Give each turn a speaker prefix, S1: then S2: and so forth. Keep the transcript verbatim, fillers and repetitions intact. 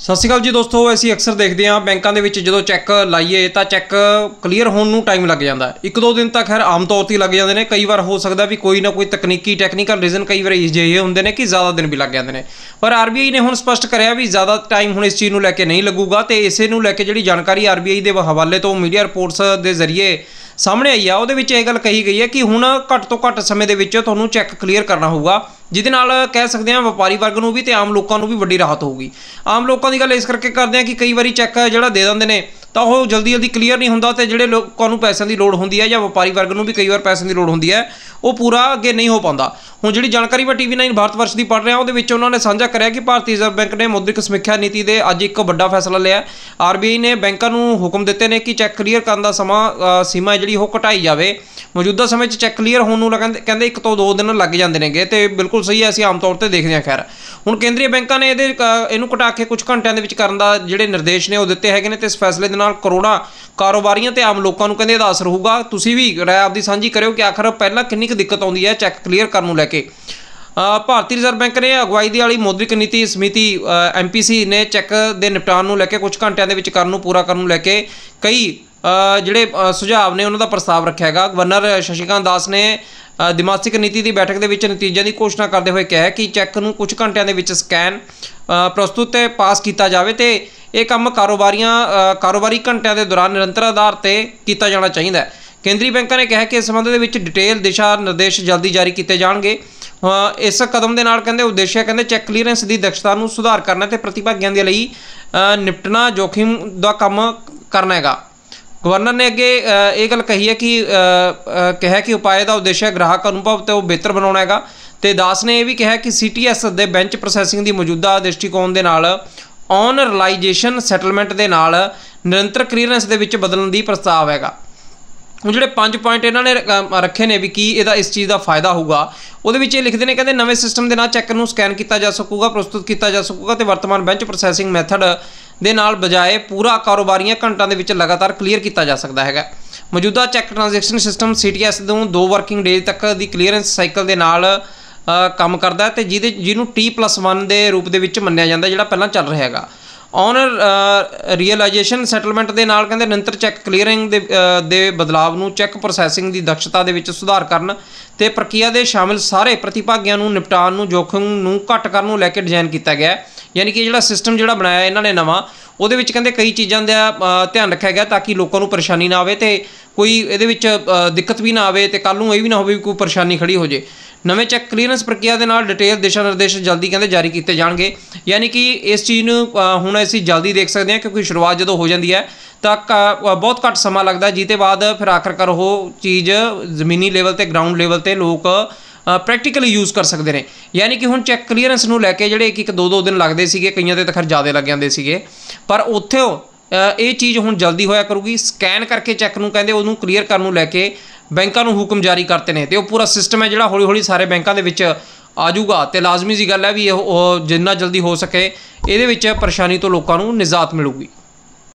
S1: सत श्री अकाल जी दोस्तों, असीं अक्सर देखते हैं बैंकों के जो चैक लाइए तो चैक क्लीयर होने में टाइम लग जाता है। एक दो दिन तक खैर आम तौर पर लग जाते हैं। कई बार हो सकता भी कोई ना कोई तकनीकी टैक्नीकल रीजन कई बार अजिहे होंगे ने कि ज़्यादा दिन भी लग जाते हैं। पर आर बी आई ने हुण स्पष्ट कराया भी ज़्यादा टाइम हुण इस चीज़ को लैके नहीं लगूगा। तो इसे नूं लैके जिहड़ी जानकारी आर बी आई के हवाले तो मीडिया रिपोर्ट्स के जरिए सामने आई आ, उहदे विच इह गल कही गई है कि हुण घੱਟ तो घੱਟ समय दे विच तुहानूं चैक क्लीयर करना होगा, जिहदे नाल कह सकते हैं व्यापारी वर्ग नूं भी ते आम लोगों को भी वड्डी राहत होगी। आम लोगों की गल इस करके करते हैं कि कई बार चैक जिहड़ा दे दिंदे ने तो वह जल्दी जल्दी क्लीयर नहीं होंदा, तो जिहड़े लोगों को पैसों की लोड़ होंदी है या व्यापारी वर्ग नूं भी कई बार पैसों की लोड़ होंदी है, वो पूरा अगे नहीं हो पाता। हुण जिहड़ी जानकारी मैं टी वी नाइन भारत वर्ष की पढ़ रहा, उहदे विच उन्होंने साझा करिया कि भारतीय रिजर्व बैंक ने मौद्रिक समीक्षा नीति दे अज एक वड्डा फैसला लिया। आर बी आई ने बैंकों नूं हुक्म दिते ने कि चैक क्लीयर करने का समा सीमा जिहड़ी वो घटाई जाए। मौजूदा समय चैक क्लीयर होने नूं कहंदे एक तो दो दिन लग जाते हैं, तो बिल्कुल सही है, असीं आम तौर पर देखते हैं। खैर हुण केंद्रीय बैंकों ने इहदे इहनूं घटा के कुछ घंटिਆਂ ਦੇ ਵਿੱਚ ਕਰਨ ਦਾ ਜਿਹੜੇ निर्देश ने वो दिते हैगे ने, ते इस फैसले ਦੇ ਨਾਲ ਕਰੋੜਾਂ ਕਾਰੋਬਾਰੀਆਂ ਤੇ ਆਮ ਲੋਕਾਂ ਨੂੰ ਕਹਿੰਦੇ ਇਹਦਾ ਅਸਰ ਹੋਊਗਾ। ਤੁਸੀਂ ਵੀ ਰਾਏ ਆਪਦੀ ਸਾਂਝੀ ਕਰਿਓ ਕਿ ਆਖਰ ਪਹਿਲਾਂ ਕਿੰਨੀ ਕੁ ਦਿੱਕਤ ਆਉਂਦੀ ਹੈ ਚੈੱਕ ਕਲੀਅਰ ਕਰਨ ਨੂੰ ਲੈ ਕੇ। ਭਾਰਤੀ ਰਿਜ਼ਰਵ ਬੈਂਕ ਨੇ ਅਗਵਾਈ ਦੀ ਵਾਲੀ ਮੌਦਰਿਕ ਨੀਤੀ ਸਮਿਤੀ ਐਮ ਪੀ ਸੀ ਨੇ ਚੈੱਕ ਦੇ ਨਿਪਟਾਨ ਨੂੰ ਲੈ ਕੇ ਕੁਝ ਘੰਟਿਆਂ ਦੇ ਵਿੱਚ ਕਰਨ ਨੂੰ ਪੂਰਾ ਕਰਨ ਨੂੰ ਲੈ ਕੇ ਕਈ ਜਿਹੜੇ ਸੁਝਾਅ ਨੇ ਉਹਨਾਂ ਦਾ ਪ੍ਰਸਤਾਵ ਰੱਖਿਆ ਹੈਗਾ। ਗਵਰਨਰ ਸ਼ਸ਼ੀਕਾਂਤ ਦਾਸ ਨੇ ਦਿਮਾਸਿਕ ਨੀਤੀ ਦੀ ਬੈਠਕ ਦੇ ਵਿੱਚ ਨਤੀਜਿਆਂ ਦੀ ਘੋਸ਼ਣਾ ਕਰਦੇ ਹੋਏ ਕਿਹਾ ਕਿ ਚੈੱਕ ਨੂੰ ਕੁਝ ਘੰਟਿਆਂ ਦੇ ਵਿੱਚ ਸਕੈਨ ਪ੍ਰਸਤੁਤ ਤੇ ਪਾਸ ਕੀਤਾ ਜਾਵੇ ਤੇ ਇਹ ਕੰਮ ਕਾਰੋਬਾਰੀਆਂ ਕਾਰੋਬਾਰੀ ਘੰਟਿਆਂ ਦੇ ਦੌਰਾਨ ਨਿਰੰਤਰ ਆਧਾਰ ਤੇ ਕੀਤਾ ਜਾਣਾ ਚਾਹੀਦਾ ਹੈ। ਕੇਂਦਰੀ ਬੈਂਕਾਂ ਨੇ ਕਿਹਾ ਕਿ ਇਸ ਸੰਬੰਧ ਦੇ ਵਿੱਚ ਡਿਟੇਲ ਦਿਸ਼ਾ ਨਿਰਦੇਸ਼ ਜਲਦੀ ਜਾਰੀ ਕੀਤੇ ਜਾਣਗੇ। ਇਸ ਕਦਮ ਦੇ ਨਾਲ ਕਹਿੰਦੇ ਉਦੇਸ਼ ਕਹਿੰਦੇ ਚੈੱਕ ਕਲੀਅਰੈਂਸ ਦੀ ਦक्षता ਨੂੰ ਸੁਧਾਰ ਕਰਨਾ ਤੇ ਪ੍ਰਤੀਭਾਗੀਆਂ ਦੇ ਲਈ ਨਿਪਟਣਾ जोखिम ਦਾ ਕੰਮ करना हैगा। गवर्नर ने अगे ये गल कही है कि कहा कि उपाय का उद्देश्य ग्राहक अनुभव तो बेहतर बनाना हैगा। तो दास ने यह भी कहा कि सी टी एस के बेंच प्रोसैसिंग की मौजूदा दृष्टिकोण के नाल ऑन रिलाइजेशन सैटलमेंट के नाल निरंतर क्लीयरेंस के विच बदलने की प्रस्ताव हैगा। ਹੁਣ ਜਿਹੜੇ ਪੰਜ ਪੁਆਇੰਟ ਇਹਨਾਂ ਨੇ ਰੱਖੇ ਨੇ ਵੀ ਕੀ ਇਹਦਾ ਇਸ ਚੀਜ਼ ਦਾ ਫਾਇਦਾ ਹੋਊਗਾ, ਉਹਦੇ ਵਿੱਚ ਇਹ ਲਿਖਦੇ ਨੇ ਕਹਿੰਦੇ ਨਵੇਂ ਸਿਸਟਮ ਦੇ ਨਾਲ ਚੈੱਕ ਨੂੰ ਸਕੈਨ ਕੀਤਾ ਜਾ ਸਕੂਗਾ, ਪ੍ਰਸਤੁਤ ਕੀਤਾ ਜਾ ਸਕੂਗਾ ਤੇ ਵਰਤਮਾਨ ਬੈਂਚ ਪ੍ਰੋਸੈਸਿੰਗ ਮੈਥਡ ਦੇ ਨਾਲ ਬਜਾਏ ਪੂਰਾ ਕਾਰੋਬਾਰੀਆਂ ਘੰਟਿਆਂ ਦੇ ਵਿੱਚ ਲਗਾਤਾਰ ਕਲੀਅਰ ਕੀਤਾ ਜਾ ਸਕਦਾ ਹੈਗਾ। ਮੌਜੂਦਾ cheque transaction system C T S ਨੂੰ ਦੋ ਵਰਕਿੰਗ ਡੇਜ਼ ਤੱਕ ਦੀ ਕਲੀਅਰੈਂਸ ਸਾਈਕਲ ਦੇ ਨਾਲ ਕੰਮ ਕਰਦਾ ਤੇ ਜਿਹਦੇ ਜਿਹਨੂੰ ਟੀ ਪਲੱਸ वन ਦੇ ਰੂਪ ਦੇ ਵਿੱਚ ਮੰਨਿਆ ਜਾਂਦਾ, ਜਿਹੜਾ ਪਹਿਲਾਂ ਚੱਲ ਰਿਹਾ ਹੈਗਾ। ऑन रियलाइजेशन सैटलमेंट के नाल कहते निरंतर चैक क्लीयरिंग दे, दे बदलाव नूं चैक प्रोसैसिंग की दक्षता दे विच सुधार करन ते प्रक्रिया दे शामिल सारे प्रतिभागियों नूं निपटान नूं जोखिम नूं घट करन नूं लैके डिजाइन किया गया। यानी कि जिहड़ा सिस्टम जिहड़ा बनाया इन्हां ने नवां, ਉਹਦੇ ਵਿੱਚ ਕਹਿੰਦੇ कई चीज़ों का ध्यान रखा गया ताकि लोगों को परेशानी ना आए, तो कोई ਇਹਦੇ ਵਿੱਚ दिक्कत भी ना आए, तो कल ਨੂੰ ਇਹ ਵੀ ਨਾ ਹੋਵੇ कोई परेशानी खड़ी हो जाए। नवें चैक क्लीयरेंस प्रक्रिया के नाल डिटेल दिशा निर्देश जल्दी कहते जारी किए जाएंगे। यानी कि इस चीज़ नूं हुण असीं जल्दी देख सकते हैं, क्योंकि शुरुआत जो हो जाती है तो बहुत घट समा लगता है, जिसके बाद फिर आखिरकार वो चीज़ जमीनी लेवल पर ग्राउंड लेवल पर लोग प्रैक्टिकली यूज़ कर सकते हैं। यानी कि हुण चैक क्लीयरेंस नूं लैके जिहड़े एक एक दो दो दिन लगते थे, कईयां ते खैर ज़्यादा लग जाते थे, पर उत्थे ये चीज़ हुण जल्दी होया करूगी। स्कैन करके चैक नूं कहंदे उहनूं क्लीयर करन नूं लैके बैंकों को हुक्म जारी करते हैं, तो वो पूरा सिस्टम है जो हौली हौली सारे बैंकों के आ जाऊगा। तो लाजमी सी गल है भी जिन्ना जल्दी हो सके ये परेशानी तो लोगों को निजात मिलूगी।